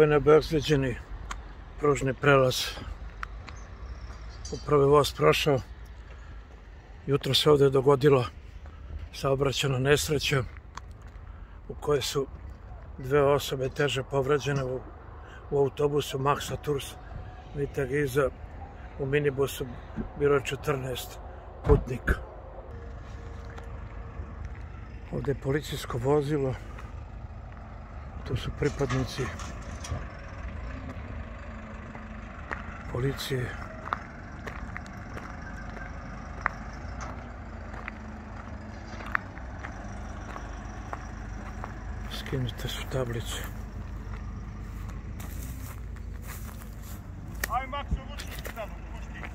Ovo je neobezbeđeni pružni prelaz. Upravo je voz prošao. Jutro se ovdje dogodila saobraćajna nesreća u kojoj su dve osobe teže povređene u autobusu Maxa Tours. Vidite ga iza, u minibusu bilo je 14 putnika. Ovdje je policijsko vozilo. Tu su pripadnici policije. Skinite su tablice. Aj, Maksu, vučki tamo, vučki.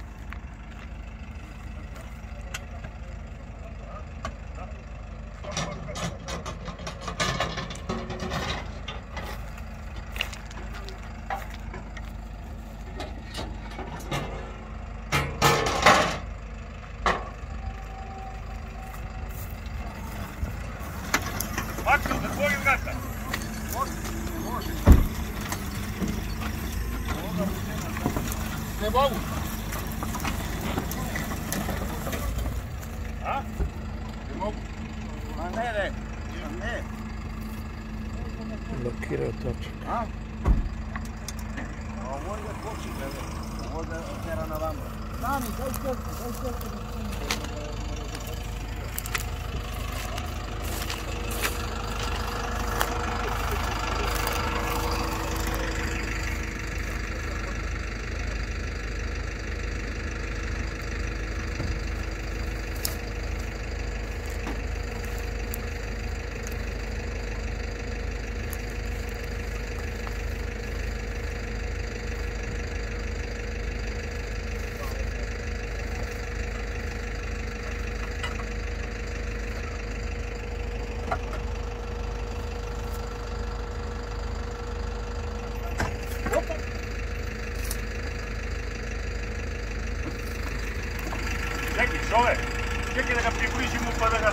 Maksu, zatvori vrata. Može. Ne mogu. A? Ne mogu. A ne. Blokirao točak. A? Ovo je počin, ovo je tjera na vama. Nani, daj sve. Čekaj da ga približimo pa da ga...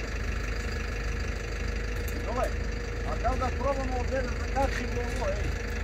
Dole, a kao da probamo ovdje da zakačimo ovo, ej.